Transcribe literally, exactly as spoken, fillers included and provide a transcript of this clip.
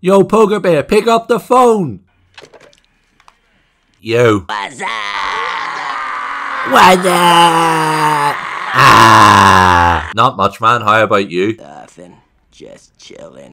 Yo, PogerBear, pick up the phone. Yo. Wazzap! Wazzap! Ah! Not much, man. How about you? Nothing. Just chilling.